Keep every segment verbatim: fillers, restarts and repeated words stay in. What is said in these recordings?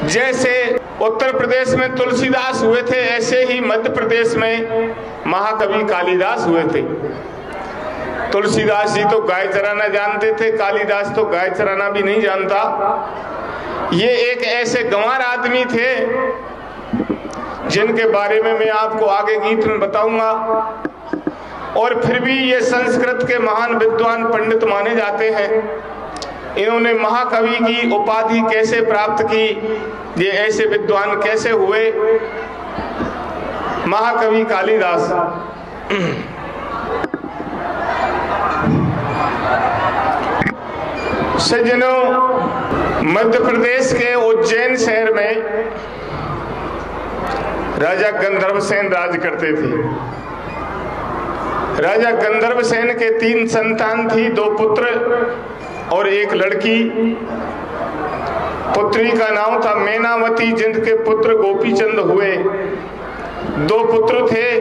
जैसे उत्तर प्रदेश में तुलसीदास हुए थे, ऐसे ही मध्य प्रदेश में महाकवि कालिदास हुए थे। तुलसीदास जी तो गाय चराना जानते थे, कालिदास तो गाय चराना भी नहीं जानता। ये एक ऐसे गंवार आदमी थे जिनके बारे में मैं आपको आगे गीत में बताऊंगा। और फिर भी ये संस्कृत के महान विद्वान पंडित माने जाते हैं। इन्होंने महाकवि की उपाधि कैसे प्राप्त की, ये ऐसे विद्वान कैसे हुए? महाकवि कालिदास सज्जनों, मध्य प्रदेश के उज्जैन शहर में राजा गंधर्व सेन राज करते थे। राजा गंधर्व सेन के तीन संतान थी, दो पुत्र और एक लड़की। पुत्री का नाम था मैनावती, जिनके पुत्र गोपीचंद हुए। दो पुत्र थे,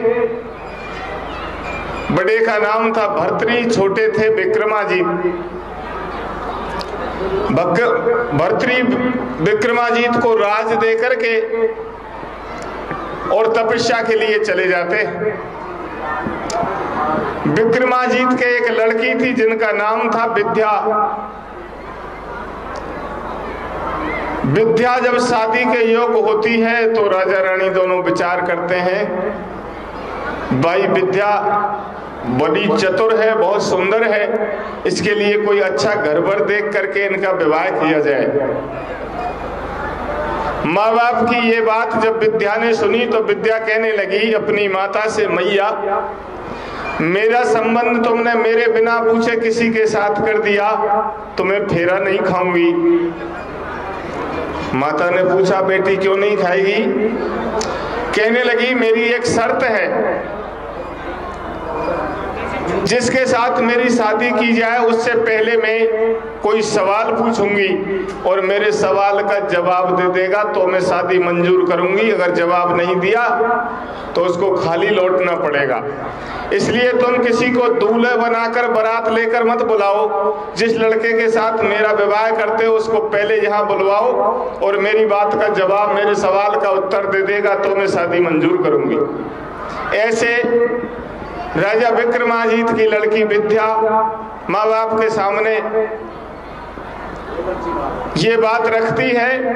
बड़े का नाम था भर्तरी, छोटे थे विक्रमाजीत। भर्तरी विक्रमाजीत को राज देकर के और तपस्या के लिए चले जाते। विक्रमाजीत के एक लड़की थी जिनका नाम था विद्या। विद्या जब शादी के योग होती है तो राजा रानी दोनों विचार करते हैं, भाई विद्या बड़ी चतुर है, बहुत सुंदर है, इसके लिए कोई अच्छा घर वर देख करके इनका विवाह किया जाए। माँ बाप की ये बात जब विद्या ने सुनी तो विद्या कहने लगी अपनी माता से, मैया मेरा संबंध तुमने मेरे बिना पूछे किसी के साथ कर दिया तो मैं फेरा नहीं खाऊंगी। माता ने पूछा, बेटी क्यों नहीं खाएगी? कहने लगी, मेरी एक शर्त है, जिसके साथ मेरी शादी की जाए उससे पहले मैं कोई सवाल पूछूंगी और मेरे सवाल का जवाब दे देगा तो मैं शादी मंजूर करूंगी, अगर जवाब नहीं दिया तो उसको खाली लौटना पड़ेगा। इसलिए तुम किसी को दूल्हे बनाकर बारात लेकर मत बुलाओ, जिस लड़के के साथ मेरा विवाह करते हो उसको पहले यहाँ बुलवाओ और मेरी बात का जवाब, मेरे सवाल का उत्तर दे देगा तो मैं शादी मंजूर करूंगी। ऐसे राजा विक्रमाजीत की लड़की विद्या माँ बाप के सामने ये बात रखती है।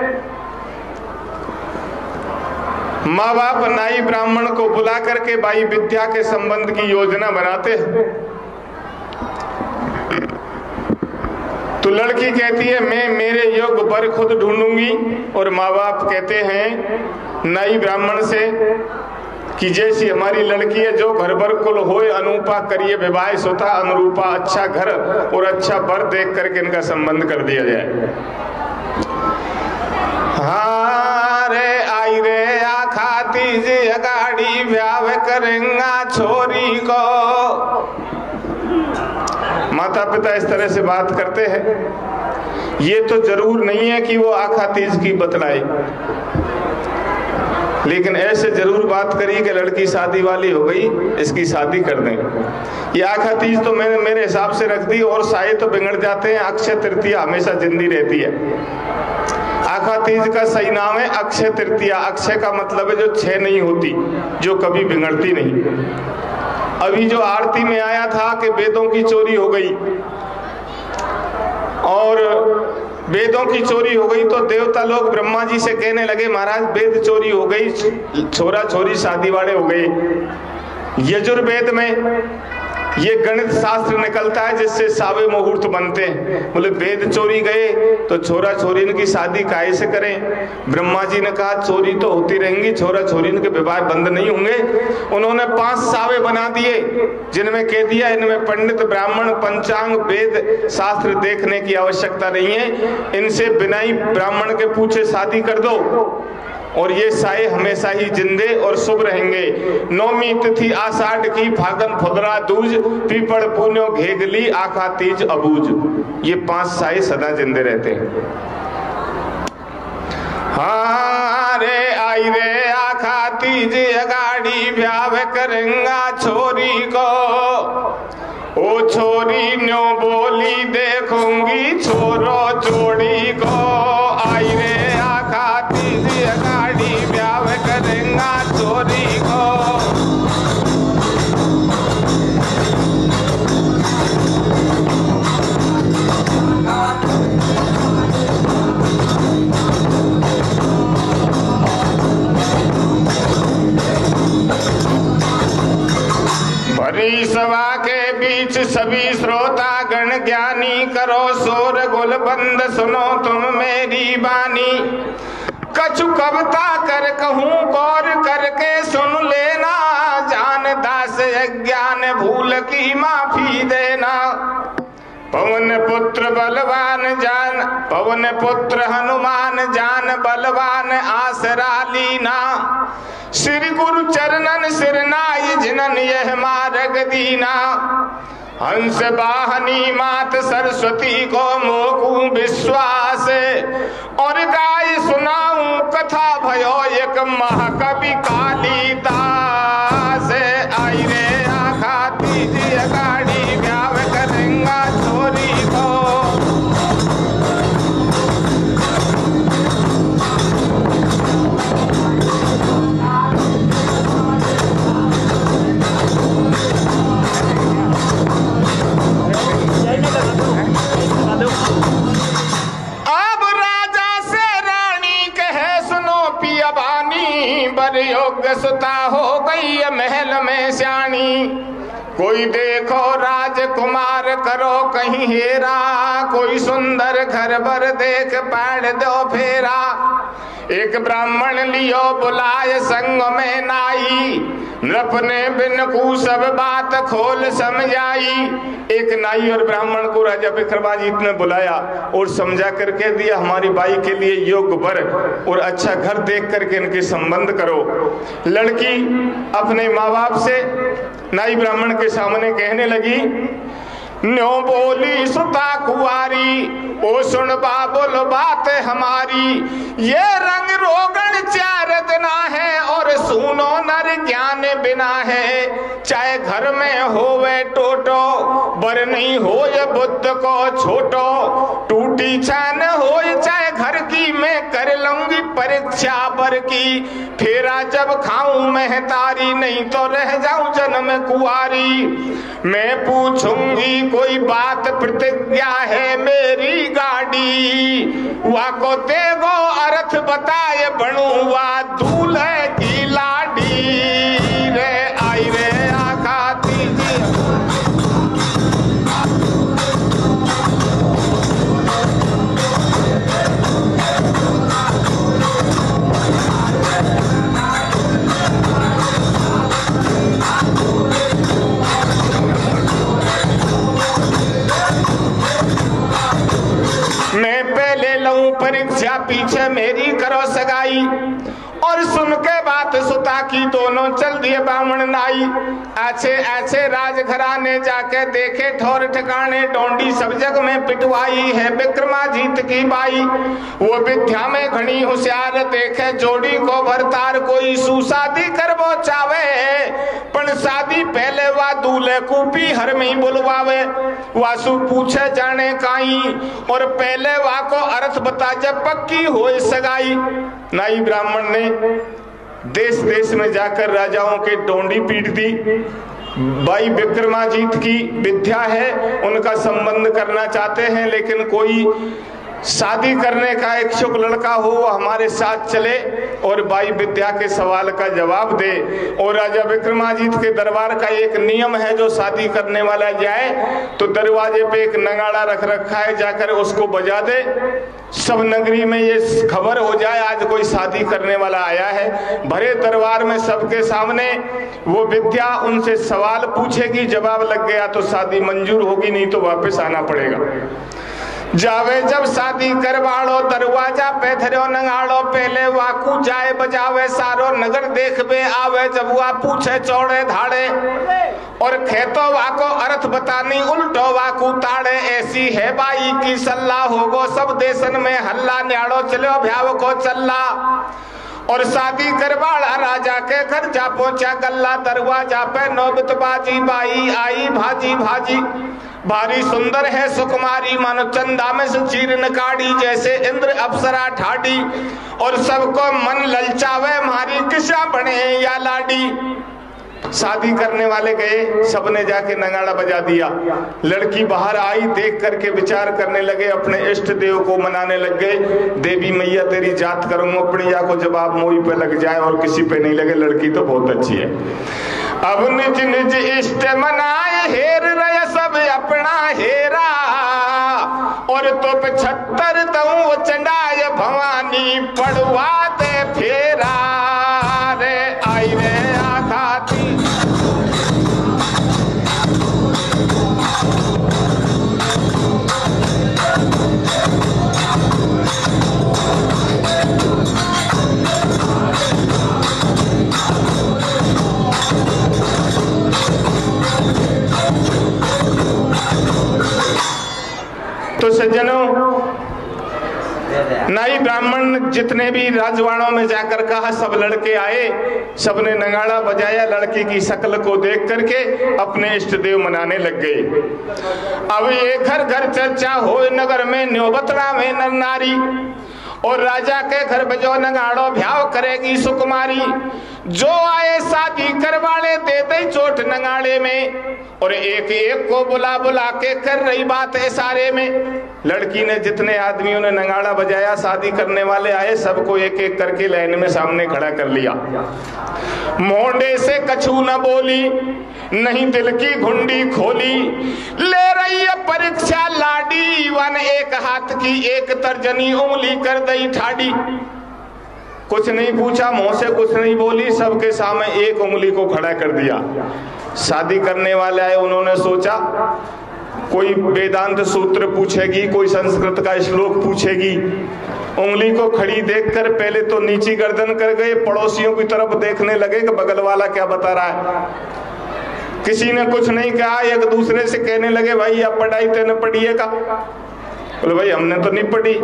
माँ बाप नाई ब्राह्मण को बुला करके भाई विद्या के संबंध की योजना बनाते हैं। तो लड़की कहती है, मैं मेरे योग्य वर खुद ढूंढूंगी। और माँ बाप कहते हैं नाई ब्राह्मण से कि जैसी हमारी लड़की है, जो घर बर कुल होए अनुपा करिए विवाह सोता अनुरूपा, अच्छा घर और अच्छा वर देख करके इनका संबंध कर दिया जाए। हाँ रे आई रे आखा तीज अगाड़ी ब्याह करेंगा छोरी को। माता पिता इस तरह से बात करते हैं। ये तो जरूर नहीं है कि वो आखा तीज की बतलाए, लेकिन ऐसे जरूर बात करी कि लड़की शादी वाली हो गई, इसकी शादी कर दें। ये आखा तीज तो मैंने मेरे हिसाब से रख दी और साये तो बिगड़ जाते हैं। अक्षय तृतीया हमेशा जिंदी रहती है। आखा तीज का सही नाम है अक्षय तृतीया। अक्षय का मतलब है जो छह नहीं होती, जो कभी बिगड़ती नहीं। अभी जो आरती में आया था कि वेदों की चोरी हो गई और वेदों की चोरी हो गई तो देवता लोग ब्रह्मा जी से कहने लगे, महाराज वेद चोरी हो गई, छोरा छोरी शादी वाले हो गए। यजुर्वेद में ये गणित शास्त्र निकलता है जिससे सावे मुहूर्त बनते हैं। बोले वेद चोरी गए तो छोरा छोरी इनकी शादी काहे से करें? ब्रह्मा जी ने कहा चोरी तो होती रहेंगी, छोरा छोरी इनके विवाह बंद नहीं होंगे। उन्होंने पांच सावे बना दिए जिनमें कह दिया इनमें पंडित ब्राह्मण पंचांग वेद शास्त्र देखने की आवश्यकता नहीं है, इनसे बिना ही ब्राह्मण के पूछे शादी कर दो और ये साए हमेशा ही जिंदे और शुभ रहेंगे। नौमी तिथि आषाढ़ की फागन फुदरा दूज, पीपड़ पुण्यो घेगली आखा तीज अबूज। ये पांच साए सदा जिंदे रहते हैं। हाँ रे आई रे आखा तीज अगाड़ी ब्याह करेंगा छोरी को। ओ छोरी न्यो बोली देखूंगी छोरो जोड़ी को। आई रे आखा तीज सभी श्रोता गण ज्ञानी करो शोर गुल बंद सुनो तुम मेरी बानी। कछु कविता कर कहूँ गौर करके सुन लेना, जान दास अज्ञान भूल की माफी देना। पवन पुत्र बलवान जान पवन पुत्र हनुमान जान बलवान आसरा लीना। श्री गुरु चरणन सिरनाई जिनन यह मार्ग दीना। हंस वाहनी मात सरस्वती को मोकू विश्वास, और गाय सुनाऊं कथा भयो एक महाकवि कालिदास। आई रे आखा दीजिए गाड़ी ब्याह करेंगा छोरी को। अब राजा से रानी कहे सुनो पिया बानी, बर योग्य सुता हो गई महल में श्याणी। कोई देखो राजकुमार करो कहीं हेरा, कोई सुंदर घर बर देख पैड़ दो फेरा। एक ब्राह्मण लियो बुलाए संग में नाई, नृप ने बिन को सब बात खोल समझाई। एक नाई और ब्राह्मण को राजा विक्रमादित्य ने बुलाया और समझा करके दिया हमारी बाई के लिए योग्य वर और अच्छा घर देख करके इनके संबंध करो। लड़की अपने माँ बाप से नाई ब्राह्मण के सामने कहने लगी, न्यो बोली सुता कुआरी, ओ सुन बाबुल बात हमारी। ये रंग रोगन चार दिना है और सुनो नर ज्ञान बिना है। चाहे घर में होवे टोटो बर नहीं हो ये बुद्ध को छोटो। टूटी छान हो चाहे घर की मैं कर लूंगी परीक्षा बर की। फेरा जब खाऊं मैं तारी नहीं तो रह जाऊं जन्म कुआरी। मैं पूछूंगी कोई बात प्रतिज्ञा है मेरी गाड़ी। वाको तेगो अर्थ बताए बनूंगा दूल्हे की लाडी। रे आई रे आखा दीजिए मैं पहले लऊं परीक्षा पीछे मेरी करो सगाई। और सुन के बात सुता की दोनों चल दिए ब्राह्मण नाई। अच्छे अच्छे राजघराने जाके देखे ठौर ठिकाने, डोंडी सब जग में पिटवाई है विक्रमाजीत की बाई। वो विद्या में घनी होशियार देखे जोड़ी को भरतार। कोई सुशादी करबो चावे पण शादी पहले वा दूल्हे कूपी हर में बुलवावे। वासु पूछे जाने काई और पहले वा को अर्थ बता जब पक्की हो सगाई। नाई ब्राह्मण ने देश देश में जाकर राजाओं के डोंडी पीट दी। भाई विक्रमाजीत की विद्या है, उनका संबंध करना चाहते हैं, लेकिन कोई शादी करने का इच्छुक लड़का हो वो हमारे साथ चले और बाई विद्या के सवाल का जवाब दे। और राजा विक्रमाजीत के दरबार का एक नियम है, जो शादी करने वाला जाए तो दरवाजे पे एक नगाड़ा रख रखा है, जाकर उसको बजा दे। सब नगरी में ये खबर हो जाए आज कोई शादी करने वाला आया है। भरे दरबार में सबके सामने वो विद्या उनसे सवाल पूछेगी, जवाब लग गया तो शादी मंजूर होगी, नहीं तो वापस आना पड़ेगा। जावे जब शादी करवाड़ो दरवाजा पे धरो नगाड़ो। पहले वाकू जाए बजावे सारो नगर देखबे आवे। जब वा पूछे चौड़े धाड़े और खेतो वाको अर्थ बतानी उल्टो वाकू ताड़े। ऐसी है बाई की सल्ला होगो सब देशन में हल्ला। न्याड़ो चलो भ्याव को चल्ला और शादी करवाड़ा राजा के घर जा पहुंचा गल्ला। दरवाजा पे नौबत बाजी बाई आई भाजी भाजी। भारी सुंदर है सुकुमारी मानो चंदा में से चीर नकाड़ी। जैसे इंद्र अप्सरा ठाडी और सबको मन ललचावे मारी किसा बने या लाडी। शादी करने वाले गए, सबने जाके नगाड़ा बजा दिया। लड़की बाहर आई, देख करके विचार करने लगे, अपने इष्ट देव को मनाने लग गए। देवी मैया तेरी जात करूंगा, अपनी या को जवाब मोई पे लग जाए और किसी पे नहीं लगे, लड़की तो बहुत अच्छी है। अब निज निज इष्ट मनाए हेर रहे सब अपना हेरा और तो पचहत्तर दऊ चंडाय भवानी पड़वा दे फेरा रे आई रे आघाती तो सज्जनों, नाई ब्राह्मण जितने भी राजवाड़ों में जाकर कहा, सब लड़के आए, सबने नगाड़ा बजाया, लड़की की शक्ल को देख करके अपने इष्ट देव मनाने लग गए। अब ये घर घर चर्चा हो नगर में, न्योबतड़ा में नर नारी, और राजा के घर बजो नगाड़ो भ्याव करेगी सुकुमारी। जो आए शादी करवाले दे दे चोट नगाड़े में, और एक एक को बुला बुला के कर रही बात है सारे में। लड़की ने जितने आदमियों ने नगाड़ा बजाया, शादी करने वाले आए, सबको एक एक करके लाइन में सामने खड़ा कर लिया। मोंडे से कछू न बोली, नहीं दिल की घुंडी खोली, ले रही है परीक्षा लाडी, वन एक हाथ की एक तर्जनी उंगली कर दई ठाडी। कुछ नहीं पूछा, मुंह से कुछ नहीं बोली, सबके सामने एक उंगली को खड़ा कर दिया। शादी करने वाले आए, उन्होंने सोचा कोई वेदांत सूत्र पूछेगी, कोई संस्कृत का श्लोक पूछेगी। उंगली को खड़ी देखकर पहले तो नीची गर्दन कर गए, पड़ोसियों की तरफ देखने लगे कि बगल वाला क्या बता रहा है। किसी ने कुछ नहीं कहा, एक दूसरे से कहने लगे भाई अब पढ़ाई तेने पढ़िएगा? बोले भाई हमने तो नहीं पढ़ी।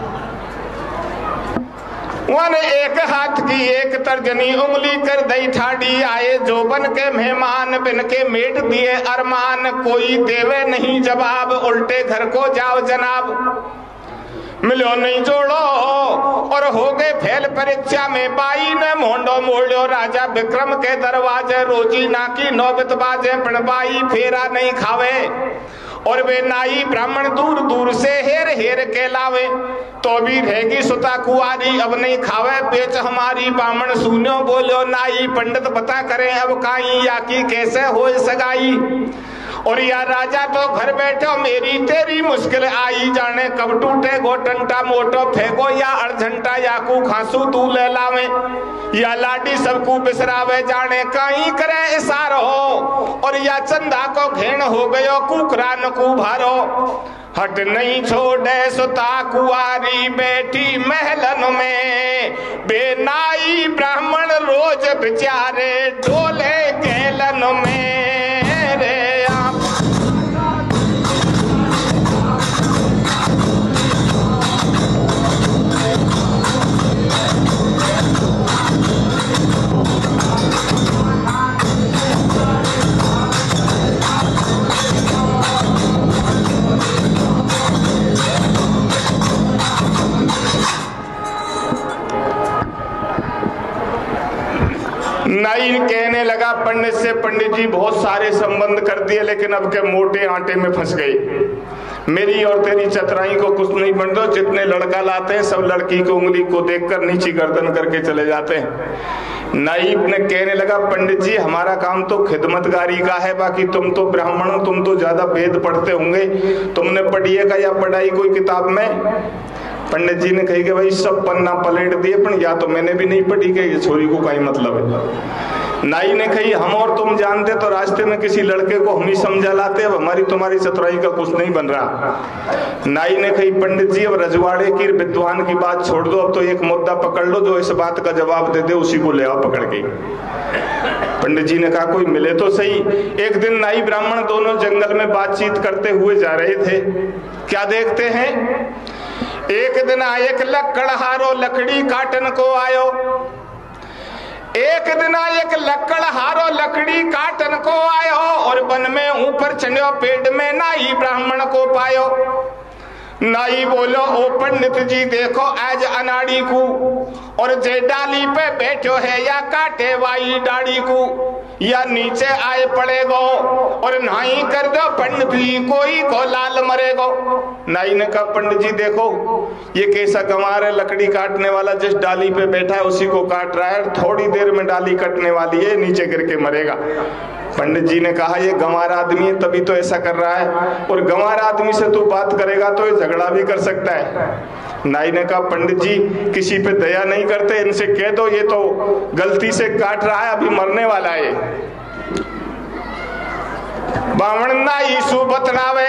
वन एक हाथ की एक तर्जनी उंगली कर दई ठाडी, आए जोबन के मेहमान बिन के मेट दिए अरमान, कोई देवे नहीं जवाब, उल्टे घर को जाओ जनाब। मिलो नहीं जोड़ो और हो गए फेल परीक्षा में, बाई ने मोंडो मोड़ो राजा विक्रम के दरवाजे, रोजी ना की नौबत बाजे, पणबाई फेरा नहीं खावे, और वे नाई ब्राह्मण दूर दूर से हेर हेर के लावे, तो भी रहेगी सुता कुआरी, अब नहीं खावे पेच हमारी। ब्राह्मण सुनो बोलो नाई, पंडित बता करें अब काई, या की कैसे हो सगाई। और या राजा तो घर बैठो, मेरी तेरी मुश्किल आई, जाने कब टूटे गो टंटा मोटो, फेंको या अड़झंटा, या कू खांसू तू ले लावे, या लाडी सबको बिसरावे, जाने कहीं करे इशारो, और या चंदा को घेन हो गयो, कुकरा न कू भारो। हट नहीं छोड़े सुता कुआरी, बैठी महलन में, बेनाई ब्राह्मण रोज बेचारे डोले गैलन में रे। नाई कहने लगा पंडित से, पंडित जी बहुत सारे संबंध कर दिए, लेकिन अब के मोटे आटे में फंस गए। मेरी और तेरी चतुराई को कुछ नहीं बन दो, जितने लड़का लाते हैं सब लड़की को उंगली को देखकर नीची गर्दन करके चले जाते हैं। नाई ने कहने लगा पंडित जी हमारा काम तो खिदमतगारी का है, बाकी तुम तो ब्राह्मण हो, तुम तो ज्यादा वेद पढ़ते होंगे, तुमने पढ़िएगा या पढ़ाई कोई किताब में? पंडित जी ने कही कि भाई सब पन्ना पलट दिए, पर या तो मैंने भी नहीं पढ़ी कि ये छोरी को कहीं मतलब है। नाई ने कही हम और तुम जानते तो रास्ते में किसी लड़के को हम ही समझा लाते, अब हमारी तुम्हारी चतुराई का कुछ नहीं बन रहा। नाई ने कही पंडित जी अब रजवाड़े की विद्वान की बात छोड़ दो, अब तो एक मुद्दा पकड़ लो, जो इस बात का जवाब दे दे उसी को ले आओ पकड़ के। पंडित जी ने कहा कोई मिले तो सही। एक दिन नाई ब्राह्मण दोनों जंगल में बातचीत करते हुए जा रहे थे। क्या देखते हैं, एक दिन एक लकड़हारो लकड़ी काटन को आयो, एक दिन एक लकड़हारो लकड़ी काटन को आयो, और वन में ऊपर चढ़ो पेड़ में नाई ब्राह्मण को पायो। नाई बोलो ओ पंडित जी देखो आज अनाड़ी को, और जे डाली पे बैठो है या काटे वाई डाड़ी को, या नीचे आए पड़ेगो और नाई कर दो पंडित जी कोई को लाल मरेगो। नाई ने कहा पंडित जी देखो ये कैसा गंवार है, लकड़ी काटने वाला जिस डाली पे बैठा है उसी को काट रहा है, थोड़ी देर में डाली कटने वाली है, नीचे गिर के मरेगा। पंडित जी ने कहा ये गंवार आदमी है तभी तो ऐसा कर रहा है, और गंवार आदमी से तू बात करेगा तो ये झगड़ा भी कर सकता है। नाई ने कहा पंडित जी किसी पे दया नहीं करते, इनसे कह दो ये तो गलती से काट रहा है, अभी मरने वाला है। बामण नाई सु बतलावे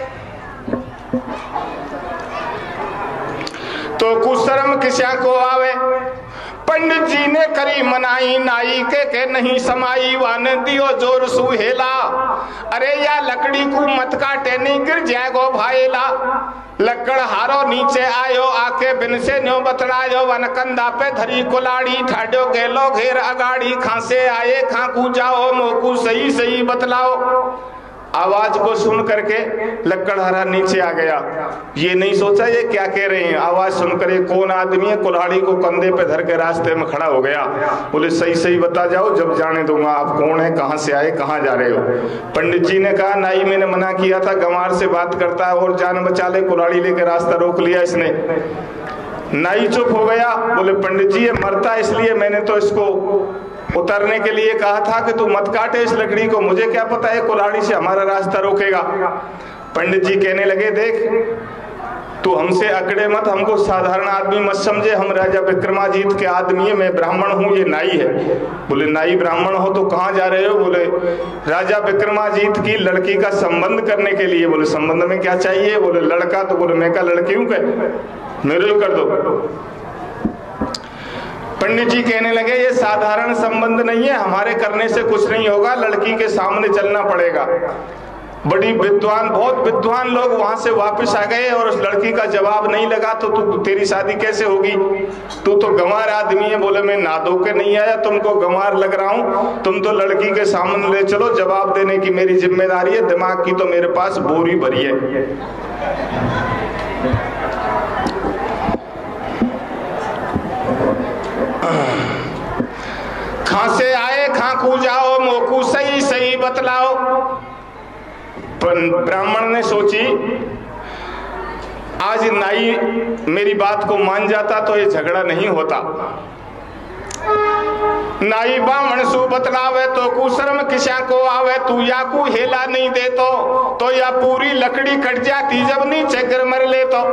तो कुशर्म किसा को आवे। पंडित जी ने करी मनाई नाई के के नहीं समाई, वान दियो जोर सुहेला, अरे या लकड़ी को मत काटे नहीं गिर जाएगो भाईला। लकड़ हारो नीचे आयो आके बिन से न्यो बतलायो, वन कंधा पे धरी कुलाड़ी ठाड्यो गेलो घेर अगाड़ी, खांसे आए खाकू जाओ मोकू सही सही बतलाओ। आवाज को सुन करके लकड़हारा नीचे आ गया, ये नहीं सोचा ये क्या कह रहे हैं। आवाज सुनकर ये कौन आदमी है, कुल्हाड़ी को कंधे पे धर के रास्ते में खड़ा हो गया। बोले सही सही बता जाओ, जब जाने दूंगा। आप कौन है, कहां से आए, कहां जा रहे हो। पंडित जी ने कहा नाई मैंने मना किया था, गंवार से बात करता है और जान बचा ले, कुल्हाड़ी लेके रास्ता रोक लिया इसने। नाई चुप हो गया। बोले पंडित जी ये मरता इसलिए मैंने तो इसको उतरने के लिए कहा था कि तू मत काटे इस लकड़ी को, मुझे क्या पता है कुल्हाड़ी से हमारा रास्ता रोकेगा। पंडित जी कहने लगे देख तू हमसे अकड़े मत, हमको साधारण आदमी मत समझे, हम राजा विक्रमाजीत के आदमी है, मैं ब्राह्मण हूँ, ये नाई है। बोले नाई ब्राह्मण हो तो कहाँ जा रहे हो। बोले राजा विक्रमाजीत की लड़की का संबंध करने के लिए। बोले संबंध में क्या चाहिए। बोले लड़का। तो बोले मैं क्या लड़की हूँ, क्या मेरे को कर दो। पंडित जी कहने लगे ये साधारण संबंध नहीं है, हमारे करने से कुछ नहीं होगा, लड़की के सामने चलना पड़ेगा। बड़ी विद्वान बहुत विद्वान लोग वहां से वापस आ गए और उस लड़की का जवाब नहीं लगा। तो तू तेरी शादी कैसे होगी, तू तो गंवार आदमी है। बोले मैं नादो के नहीं आया, तुमको गंवार लग रहा हूं, तुम तो लड़की के सामने ले चलो, जवाब देने की मेरी जिम्मेदारी है, दिमाग की तो मेरे पास बोरी भरी है। खांसे आए खाकू जाओ मोकू सही सही बतलाओ। ब्राह्मण ने सोची आज नाई मेरी बात को मान जाता तो ये झगड़ा नहीं होता। नाई ब्राह्मण सु बतलावे तो कुशर्म किसा को आवे, तू या को हेला नहीं दे तो, तो या पूरी लकड़ी कट जाती जब नीचे गिर मर ले तो।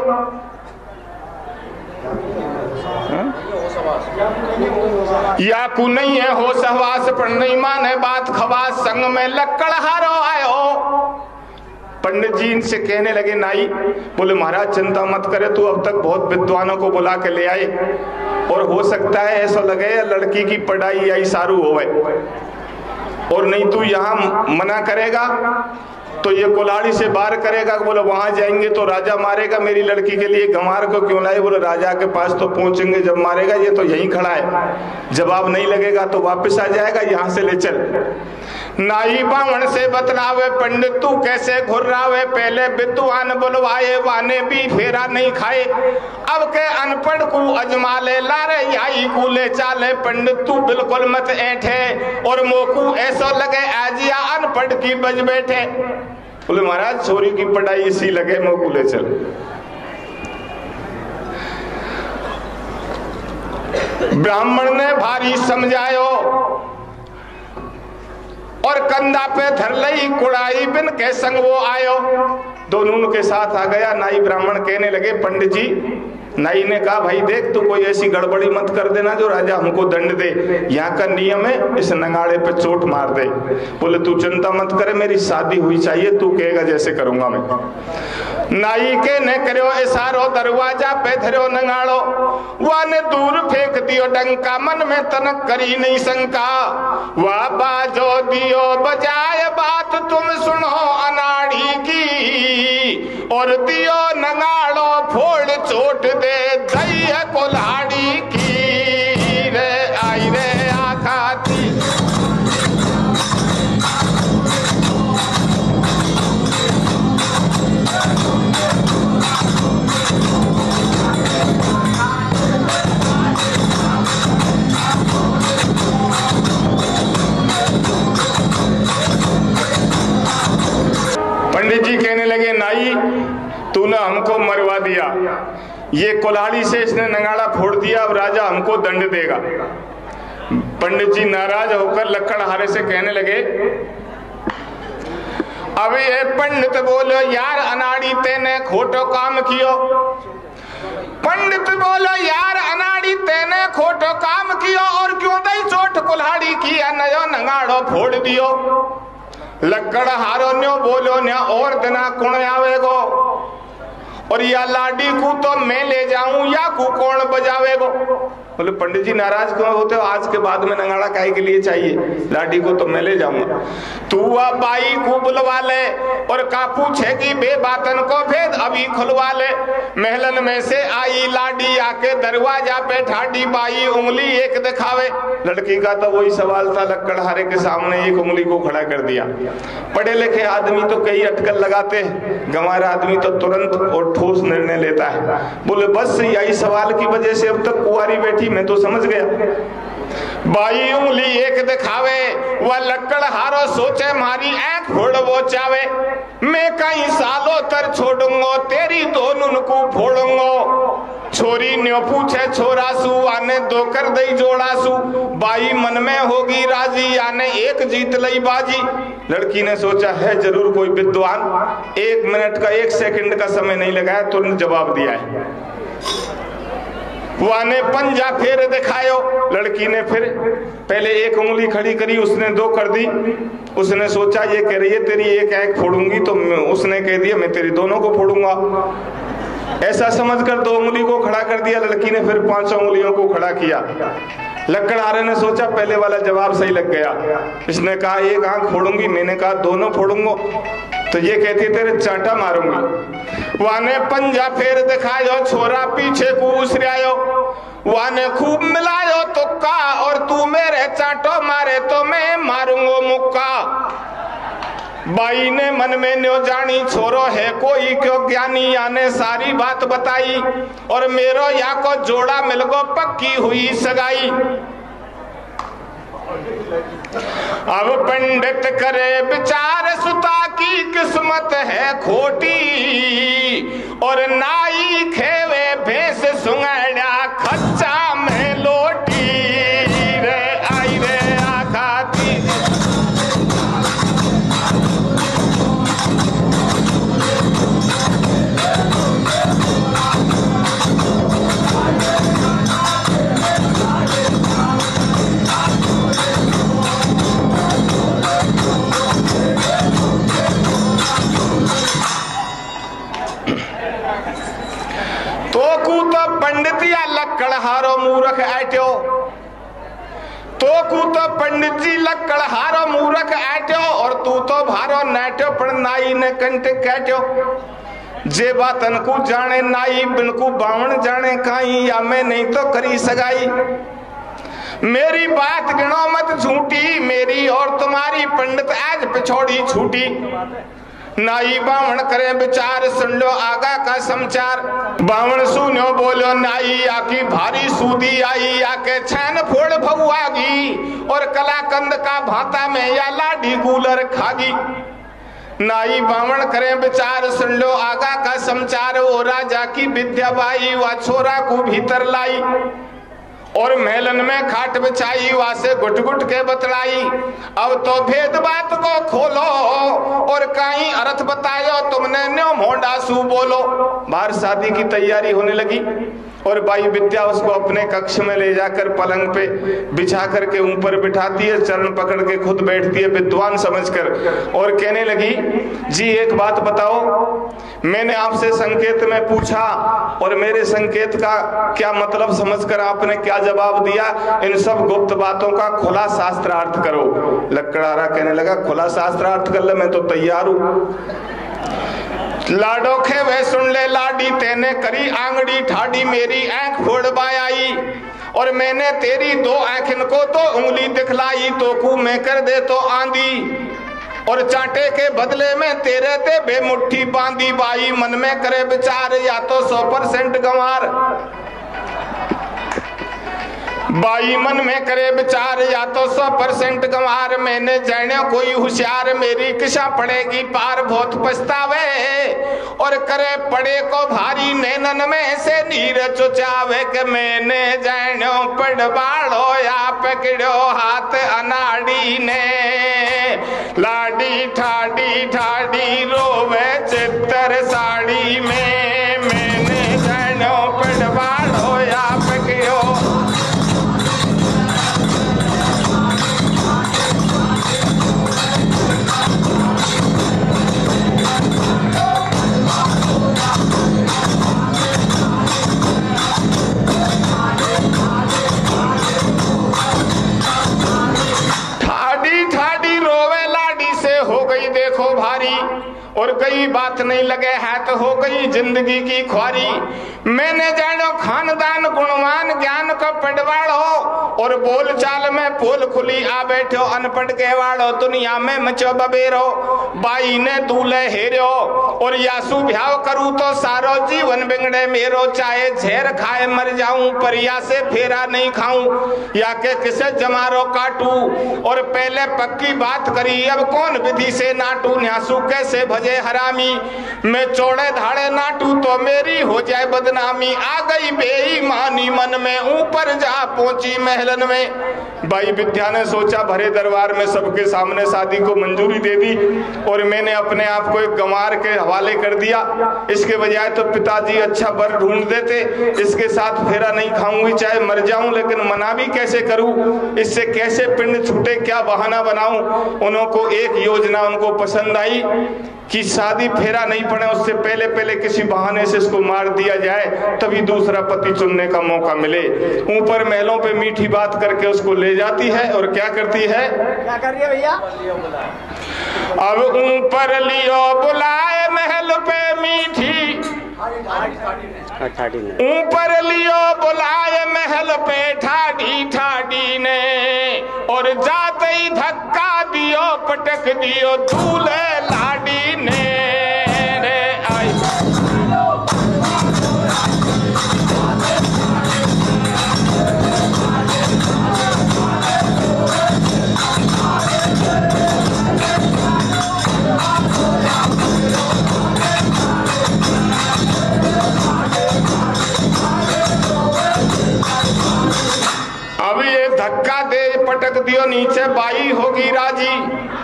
या कु नहीं है हो सहवास पर नहीं माने बात खवास, संग में लक्कड़ हारो आयो। पंडित जी इनसे कहने लगे नाई। बोले महाराज चिंता मत करे, तू अब तक बहुत विद्वानों को बुला के ले आए और हो सकता है ऐसा लगे लड़की की पढ़ाई आई सारू होवे, और नहीं तू यहाँ मना करेगा तो ये कुल्हाड़ी से बाहर करेगा। बोले वहां जाएंगे तो राजा मारेगा, मेरी लड़की के लिए गंवार को क्यों लाए। बोले राजा के पास तो पहुंचेंगे जब मारेगा, ये तो यहीं खड़ा है, जवाब नहीं लगेगा तो वापस आ जाएगा, यहाँ से ले चल। नाई बावण से बतलावे पंडित तू कैसे घुर्रावे, पहले विद्वान बुलवाए वाने भी फेरा नहीं खाए, अब के अनपढ़ को अजमा ले लारे आई को ले चाले। पंडित तू बिल्कुल मत ऐठे और मोकू ऐसा लगे आजिया अनपढ़ की बज बैठे। बोले महाराज छोरी की पढ़ाई इसी लगे मोकू ले चल। ब्राह्मण ने भारी समझायो और कंधा पे धर लई कुड़ाई बिन के संग वो आयो। दोनों के साथ आ गया। नाई ब्राह्मण कहने लगे पंडित जी। नाई ने कहा भाई देख तू कोई ऐसी गड़बड़ी मत कर देना जो राजा हमको दंड दे, यहाँ का नियम है इस नगाड़े पे चोट मार दे। बोले तू चिंता मत करे, मेरी शादी हुई चाहिए, तू कहेगा जैसे करूंगा मैं। नाई के ने करो इशारो दरवाजा पे धरो नगाड़ो, वाने दूर फेंक दियो डंका, मन में तनक करी नहीं शंका। वाह बाजो दियो बजाय बात तुम सुनो अनाड़ी की, और दियो नगाड़ो फोड़ चोट दे दई कुल्हाड़ी की। रे आई रे आखाती पंडित जी कहने लगे नाई तूने हमको मरवा दिया, ये कुल्हाड़ी से इसने नगाड़ा फोड़ दिया, अब राजा हमको दंड देगा। पंडित जी नाराज होकर लक्कड़हारे से कहने लगे अब ये पंडित बोलो यार अनाड़ी तेने खोटो काम कियो। पंडित बोलो यार अनाड़ी तेने खोटो काम कियो और क्यों दई चोट कुल्हाड़ी किया नयो नंगाड़ो फोड़ दियो। लक्कड़ हारो न्यो बोलो न्या और दिना कौन आवेगो और या लाडी को तो मैं ले जाऊं या को कौन बजावेगो। बोले पंडित जी नाराज क्यों होते हो, आज के बाद में नंगाड़ा काहे के लिए चाहिए, लाडी को तो मैं ले जाऊंगा। तू अब बाई को बुलवा ले और का पूछे कि बे बातन को भेद अभी खुलवा ले। महलन में से आई लाडी आके दरवाजा पे ठाडी, बाई उंगली एक दिखावे। लड़की का तो वही सवाल था, लक्कड़हारे के सामने एक उंगली को खड़ा कर दिया। पढ़े लिखे आदमी तो कई अटकल लगाते हैं, गंवार आदमी तो तुरंत और ठोस निर्णय लेता है। बोले बस यही सवाल की वजह से अब तक कुंवारी बैठी, मैं तो समझ गया। बाई उंगली एक दिखावे, वह लक्कड़ हारो सोचे मारी आंख फोड़ वो चावे। मैं कई सालों तर छोड़ूंगो तेरी दोनों को फोड़ूंगो। छोरी न्यो पूछे छोरासू आने दो कर दई जोड़ासू। बाई मन में होगी राजी आने एक जीत लई बाजी। लड़की ने सोचा है जरूर कोई विद्वान, एक मिनट का एक सेकंड का समय नहीं लगाया, तुरंत जवाब दिया है। वाने पंजा फेर दिखायो। लड़की ने फिर पहले एक उंगली खड़ी करी, उसने दो कर दी। उसने सोचा ये कह रही है तेरी एक आंख फोड़ूंगी, तो उसने कह दिया मैं तेरी दोनों को फोड़ूंगा। ऐसा समझकर दो उंगली को खड़ा कर दिया। लड़की ने फिर पांचों उंगलियों को खड़ा किया। लक्कड़हारे ने सोचा पहले वाला जवाब सही लग गया। इसने कहा एक आंख फोड़ूंगी, मैंने कहा दोनों फोड़ूंगा, तो ये कहती तेरे चांटा मारूंगी। वाने पंजा फेर दिखायो, छोरा पीछे को उसरायो। वाने खूब मिलायो तुक्का और तू मेरे चांटो मारे तो मैं मारूंगो मुक्का। बाई ने मन में न्यो जानी छोरो है कोई क्यों ज्ञानी, आने सारी बात बताई और मेरो या को जोड़ा मिल गो पक्की हुई सगाई। अब पंडित करे विचार सुता की किस्मत है खोटी और नाई खेवे भैंस सुंगड़ा खच्चा में लोटी। रे आई रे आखाती पंडित या लक्कड़हारो मूर्ख आट्यो। तो कू तो पंडित जी लक्कड़हारो मूर्ख आट्यो और तू तो भारो नाट्यो पण नाई ने कंटे काट्यो। जे बातन को जाने नाई बिनको बावण जाने काई, या मैं नहीं तो करी सगाई। मेरी बात गिनो मत झूठी, मेरी और तुम्हारी पंडित आज पिछोड़ी छूटी। नाई बावण करे विचार सुन लो आगा का समाचार। बावण सुनो बोलो नाई आकी भारी सूदी आई, आके छान फोड़ भौआगी और कलाकंद का भाता में या लाडी कूलर खागी। नाई बावण करे विचार सुन लो आगा का समाचार। वो राजा की विद्या बाई वा छोरा को भीतर लाई और महलन में खाट बिछाई, वासे गुट गुट के बतलाई। अब तो भेद बात को खोलो और कहीं अर्थ बतायो, तुमने न्यो मोंडा सू बोलो। बाहर शादी की तैयारी होने लगी और बाई विद्या उसको अपने कक्ष में ले जाकर पलंग पे बिछा करके ऊपर बिठाती है, चरण पकड़ के खुद बैठती है विद्वान समझकर और कहने लगी जी एक बात बताओ, मैंने आपसे संकेत में पूछा और मेरे संकेत का क्या मतलब समझकर आपने क्या जवाब दिया, इन सब गुप्त बातों का खुला शास्त्रार्थ करो। लक्कड़हारा कहने लगा खुला शास्त्रार्थ कर ले, मैं तो तैयार हूं। लाडो खे वे सुन ले लाडी, तेने करी आंगड़ी ठाडी, मेरी आंख फोड़ बाई और मैंने तेरी दो आंखन को तो उंगली दिखलाई। तो कू मैं कर दे तो आंधी और चांटे के बदले में तेरे ते बेमुट्ठी बांधी। बाई मन में करे विचार या तो सौ परसेंट गंवार। बाई मन में करे विचार या तो सौ परसेंट गंवार। मैंने जाने कोई होशियार, मेरी किसा पड़ेगी पार। बहुत पछतावे और करे पड़े को भारी, नैनन में से नीर चुचावे के मैंने जानो पड़बाड़ो या पकड़ो हाथ अनाड़ी ने। लाडी ठाडी ठाडी गई बात नहीं लगे है तो हो गई जिंदगी की ख्वारी। मैंने जानो खानदान गुणवान ज्ञान का पटवाड़ो और बोल चाल में पोल खुली आ बैठो अनपढ़ के वाड़ो दुनिया में मचो बबेरो। बाई ने दूल्हे हेरो और यासु भ्याव करूं तो सारो जीवन बिगड़े मेरो। चाहे झेर खाए मर जाऊं पर या से फेरा नहीं खाऊं या के किसे जमारो काटू। और पहले पक्की बात करी अब कौन विधि से नाटू। न्यासू कैसे भजे हरामी मैं चौड़े धाड़े नाटू तो मेरी हो जाए बदनामी। आ गई बेईमानी मन में ऊपर जा पहुंची महलन में। भाई विद्या ने सोचा भरे दरबार में सबके सामने शादी को मंजूरी दे दी और मैंने अपने आप को एक गंवार के हवाले कर दिया। इसके बजाय तो पिताजी अच्छा वर ढूंढ देते। इसके साथ फेरा नहीं खाऊंगी चाहे मर जाऊं लेकिन मना भी कैसे करूं, इससे कैसे पिंड छूटे, क्या बहाना बनाऊं। उनको एक योजना उनको पसंद आई कि शादी फेरा नहीं पड़े उससे पहले पहले किसी बहाने से इसको मार दिया जाए तभी दूसरा पति चुनने का मौका मिले। ऊपर महलों पे मीठी बात करके उसको ले जाती है और क्या करती है, क्या कर रही है भैया? अब ऊपर लियो बुलाए महल पे मीठी, ऊपर लियो बुलाए महल पे ठाडी ठाडी ने और जाते ही धक्का दियो पटक दियो दूल्हे लाडी ने। रे आई अब ये धक्का दे पटक दियो नीचे बाई होगी राजी।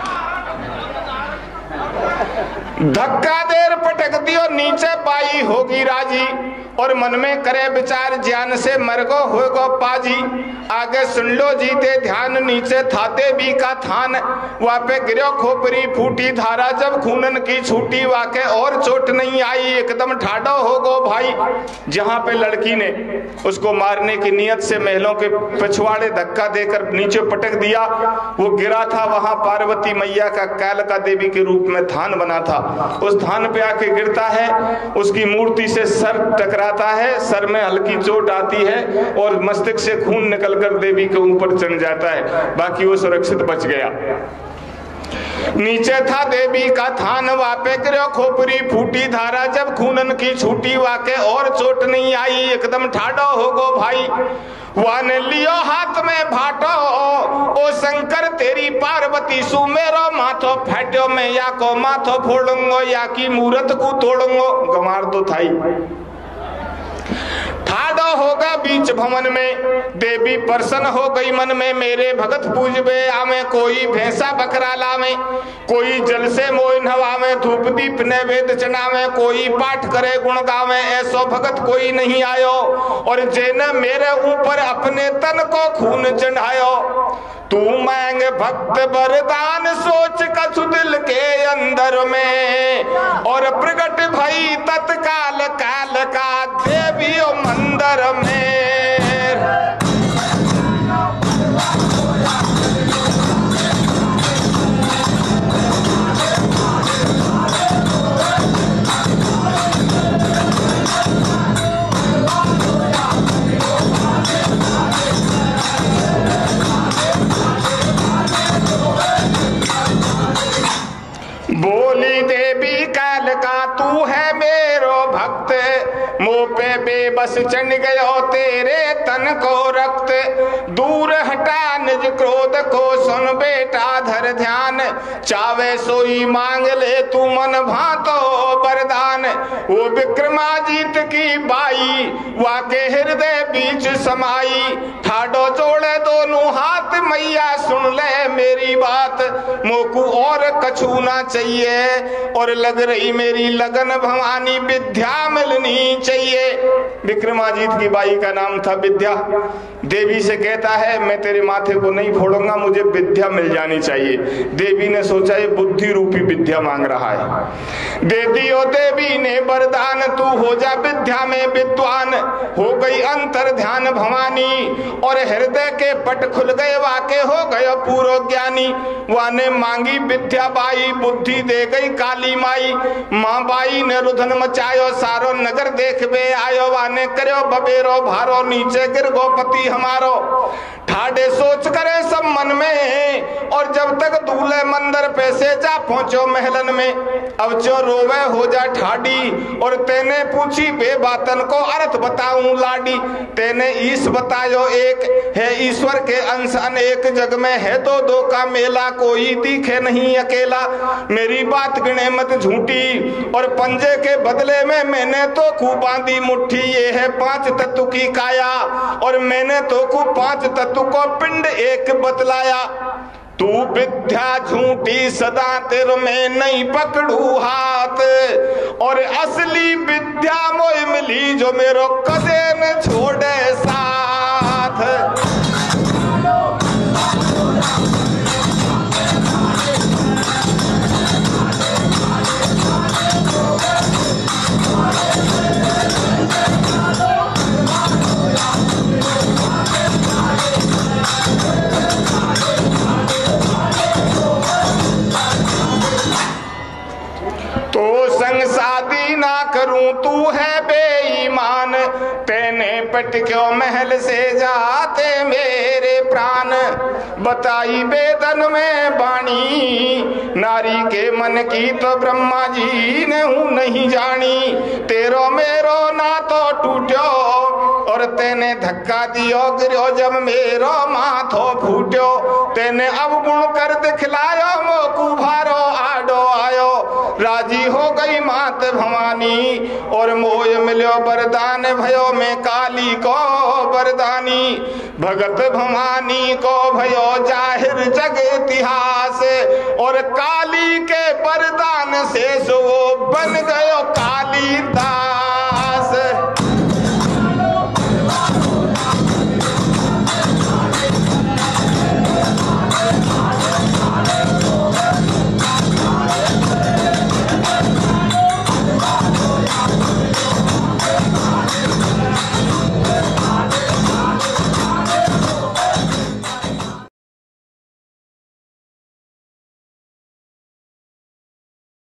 धक्का देर पटक दियो नीचे बाई होगी राजी और मन में करे विचार ज्ञान से मरगो होगो पाजी। आगे सुन लो जीते ध्यान नीचे थाते भी का थान वापे गिरो खोपरी फूटी धारा जब खूनन की छूटी वाके और चोट नहीं आई एकदम ठाडो होगो भाई। जहां पे लड़की ने उसको मारने की नियत से महलों के पिछवाड़े धक्का देकर नीचे पटक दिया वो गिरा था वहां पार्वती मैया का कालका देवी के रूप में थान बना था। उस थान पे आके गिरता है उसकी मूर्ति से सर टकराता है, सर में हल्की चोट आती है और मस्तिष्क से खून निकलकर देवी के ऊपर चढ़ जाता है। बाकी वो सुरक्षित बच गया। नीचे था देवी का थान वापे गिरो खोपरी फूटी धारा जब खूनन की छूटी वाके और चोट नहीं आई एकदम ठाडो होगो भाई। वाने लियो हाथ में भाटो ओ शंकर तेरी पार्वती सु मेरो माथो फैटो मैं या को माथो फोड़ूंगो या की मूरत को तोड़ूंगो। गंवार तो था ही। ठाडो होगा बीच भवन में देवी प्रसन्न हो गई मन में मेरे भगत पूजबे आमे कोई भैंसा बकरा लावे कोई जल से मोय नवावे धूप दीप नैवेद्य चढ़ावे कोई पाठ करे गुण गावे ऐसो भगत कोई नहीं आयो और जेने मेरे ऊपर अपने तन को खून चढ़ायो। तू मांग भक्त वरदान सोच कछु दिल के अंदर में और प्रगट भई तत्काल काल का देवी मंदिर में। बोली देवी काल का तू है मेरो भक्त मुँह पे बेबस चढ़ गयो तेरे तन को रक्त दूर हटा निज क्रोध को सुन बेटा धर ध्यान चावे सोई मांग ले तू मन भातो वरदान। वो विक्रमाजीत की बाई वाके हृदय बीच समाई ठाडो जोड़े दोनों हाथ मैया सुन ले मेरी बात मोकू और कछु ना चाहिए और लग रही मेरी लगन भवानी विद्या मिलनी चाहिए। विक्रमाजीत की बाई का नाम था विद्या। देवी से कहता है मैं तेरे माथे को नहीं फोड़ूंगा मुझे विद्या मिल जानी चाहिए। देवी ने सोचा ये बुद्धि रूपी विद्या मांग रहा है। दे दियो देवी ने वरदान तू हो जा विद्या में विद्वान। हो गई अंतर ध्यान भवानी और हृदय के पट खुल गए वाके हो गयो पूरो ज्ञानी। वाने मांगी विद्या बाई, बुद्धि दे गई काली माई। माँ बाई ने रुधन मचायो, सारो नगर देखबे आयो। वाने करो बबेरो भारो, नीचे गिर गोपति हमारो। ठाडे सोच करे सब मन में, और जब तक दूल्हे मंदिर पे से जा पहुंचो महलन में। अब जो रोवे हो जा ठाडी, और तेने पूछी बे बातन को अर्थ बताऊं लाडी। तेने ईश बतायो एक है ईश्वर के अंश अनेक, जग में है तो दो का मेला, कोई दिखे नहीं अकेला। मेरी बात गिने मत झूठी, और पंजे के बदले में मैंने तो खूब बांधी मुट्ठी। ये है पांच तत्व की काया, और मैंने तो खूब पांच तत्व को पिंड एक बतलाया। तू विद्या झूठी सदा तेरे में नहीं पकड़ू हाथ, और असली विद्या मोय मिली जो मेरो कदे न छोड़े साथ। तो संग शादी ना करूं तू है बेईमान, तेने पट क्यों महल से जाते मेरे प्राण। बताई वेदन में बाणी, नारी के मन की तो ब्रह्मा जी ने हूँ नहीं जानी। तेरो मेरो ना तो टूट्यो, और तेने धक्का दियो गिरो जब मेरो माथो फूट्यो। तेने अब गुण कर दिखलायो मोकू भारो आडो आयो। राजी हो गई मात भवानी, और मोय मिलो वरदान भयो में काली को वरदानी। भगत भवानी को भयो जाहिर जग इतिहास, और काली के वरदान से सो बन गयो कालीदास।